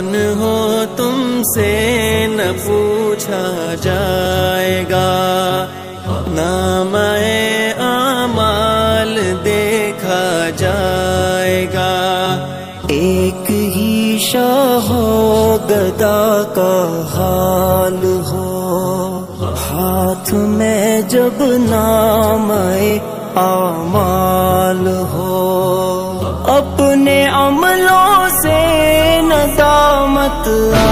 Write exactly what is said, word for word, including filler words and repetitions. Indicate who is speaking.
Speaker 1: कौन हो तुमसे न पूछा जाएगा, नामाए आमाल देखा जाएगा। एक ही शाहो गदा का हाल हो, हाथ में जब नामाए आमाल हो। अपने अमलों से नदामत